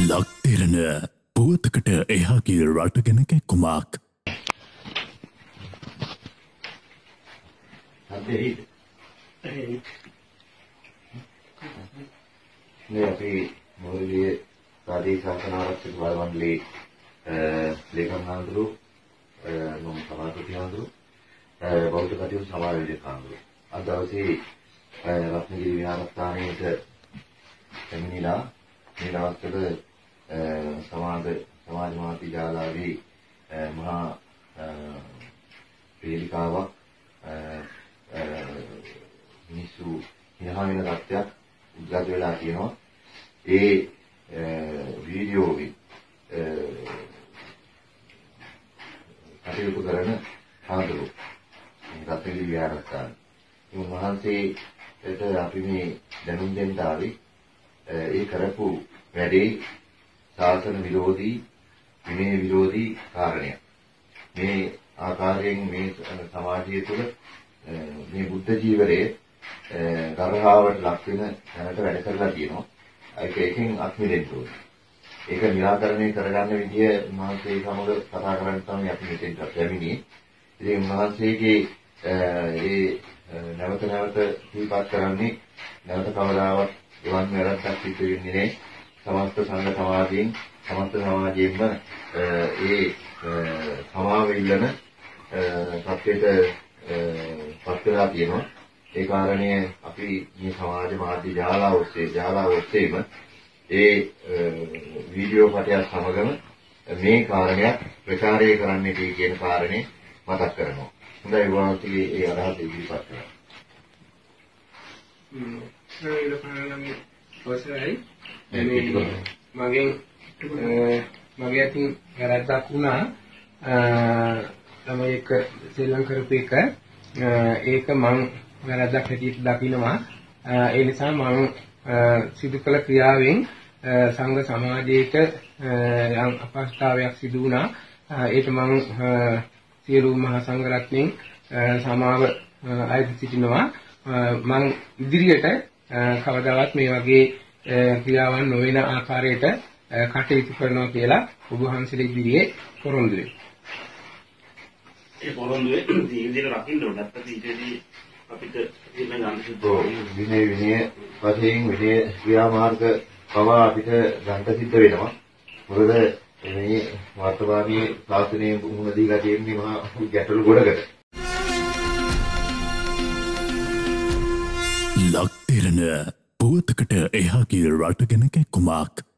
ලක් දෙරන පුවතකට එහාගේ රටගෙන කැක්කුමක්. මේ අපි මොහොතේ රාජ්‍ය ශාසන ආරක්ෂක බල මණ්ඩලයේ ලේකම් හඳුරු මම සමාජපති හඳුරු බෞද්ධ කටයුතු සමාජයේ හඳුරු අද දවසේ රත්නගිරි විහාරස්ථානයේ එමිනිලා මේ දවස්වල සමාජ මාධ්‍ය ජාලාවේ මහා වේදිකාවක් මිනිස්සු හිනා වෙන තත්ත්වයක් උද්ගත වෙලා තියෙනවා. ඒ වීඩියෝවේ කටයුතු කරන හාමුදුරුවෝ රත්නගිරි විහාරස්ථාන උන්වහන්සේට අපි මේ දැනුම් දෙන්න ආවේ ඒ කරපු වැඩේ ශාසන විරෝධී විනය විරෝධී කාරණයක්. මේ ආකාරයෙන් මේ සමාජය තුළ මේ බුද්ධ ජීවරයේ ගර්භාවට ලක් වෙන තැනට වැඩ කරලා තියෙනවා. ඒකෙන් අත්මිදෙන්න ඕනේ. ඒක निराකරණය කරගන්න විදිය මහන්සිය සමග කතා කරන්න තමයි අපි මෙතෙන්ට ලැබෙන්නේ. ඉතින් මහන්සියගේ ඒ නැවත දීපත් කරන්නේ නැවත කවදාවත් එවන් වැරද්දක් සිදු වෙන්නේ නැහැ. සමස්ත සංඝ සමාජයෙන් සමස්ත සමාජයෙන්ම ඒ සමාව ඉල්ලන සත්‍යයට පත් වෙලා තියෙනවා. ඒ කාරණය අපි මේ සමාජ මාධ්‍ය ජාලාව ඔස්සේම ඒ වීඩියෝ පටයක් සමගම මේ කාරණයක් ප්‍රචාරය කරන්නට කියන කාරණේ මතක් කරනවා. හොඳයි වාසියේ ඒ අදහස ඉදිරිපත් කරනවා. මගේ අතින් වැරද්දක් වුණා. ළමයි එක ශ්‍රී ලංකාවේ කරපු එක ඒක මම වැරද්දක් හැටියට දකිනවා. ඒ නිසා මම සිදු කළ ක්‍රියාවෙන් සංඝ සමාජයට යම් අපහසුතාවයක් සිදු වුණා. ඒක මම සියලු මහා සංඝ රත්නයෙන් සමාව අයද සිටිනවා. මම ඉදිරියට කවදාවත් මේ වගේ ක්‍රියාවන් නොවන ආකාරයට කටයුතු කරනවා කියලා ඔබ වහන්සේලා ඉදිරියේ පොරොන්දු වෙනවා. ඒ පොරොන්දුවේ ජීවිතේ රකින්න ඕන නැත්නම් ඊටදී අපිට ඉන්න ගන්න සිද්ධ විනය වශයෙන් විනය ක්‍රියාමාර්ග පවා අපිට ගන්න සිද්ධ වෙනවා. මොකද මේ වර්තමානයේ ශාසනයේ මුහුණ දීලා තියෙන්නේ මහා ගැටලු ගොඩකට. ලක් දෙරන පුවතකට එහාගේ රටගෙන කැක්කුමක්.